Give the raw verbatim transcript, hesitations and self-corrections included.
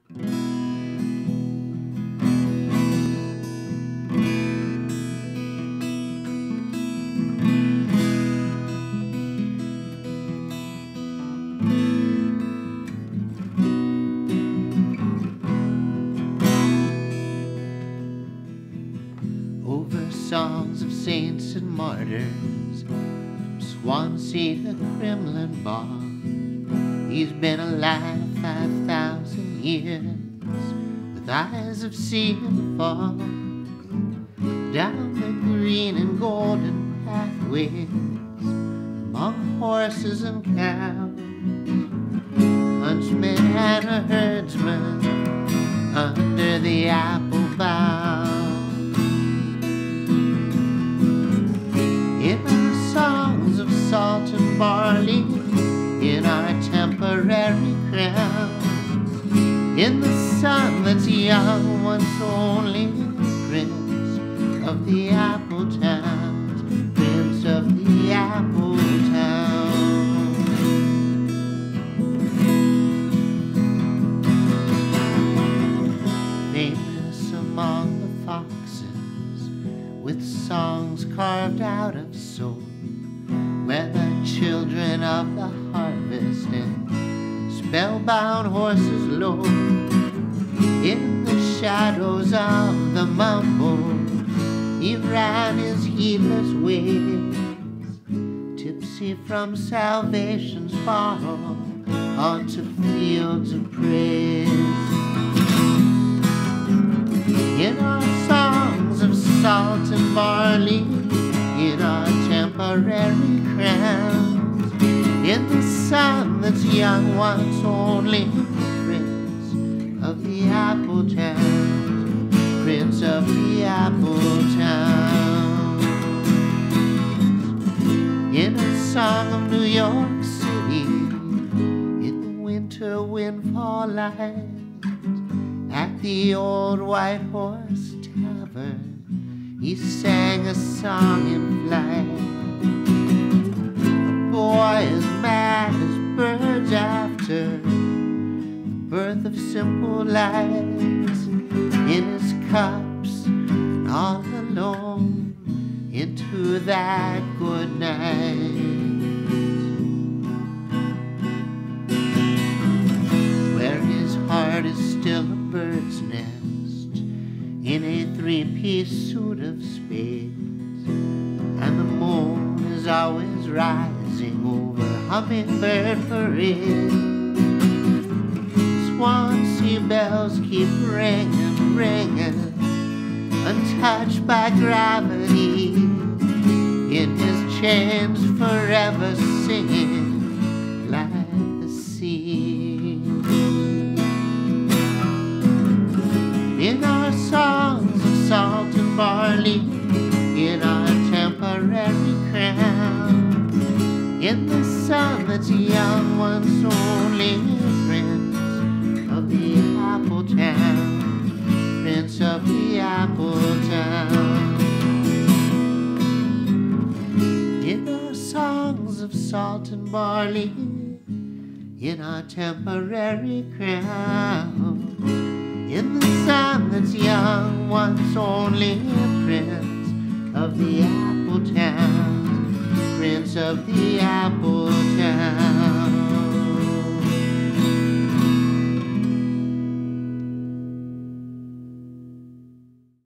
Songs of saints and martyrs, from Swansea to Kremlin Bar. He's been alive five thousand years, with eyes of seeing far. Down the green and golden pathways, among horses and cows, huntsman and a herdsman under the apple bough. In our songs of salt and barley, in our temporary crowns, in the sun that's young, once only prince of the apple towns, prince of the apple towns. Famous among the foxes, with songs carved out of soul, where the children of the harvest and spellbound horses low. In the shadows of the mumble, he ran his heedless ways, tipsy from salvation's fall, onto fields of praise. In our songs of salt and barley, in our temporary crowns, in the sun that's young, once only prince of the apple towns, prince of the apple towns. In a song of New York City, in the winter windfall light, at the old White Horse Tavern, he sang a song in flight. A boy as mad as birds after the birth of simple lights, in his cups and all alone into that good night, where his heart is still a bird's nest in a three-piece suit of spades, and the moon is always rising over Hummingbird Parade. Swansea bells keep ringing, ringing, untouched by gravity, in his chains forever singing like the sea. In our songs of salt and barley, in our temporary crown, in the sun that's young, once only prince of the apple town, prince of the apple town. In our songs of salt and barley, in our temporary crown, in the sun that's young, once only prince of the apple town, prince of the apple town.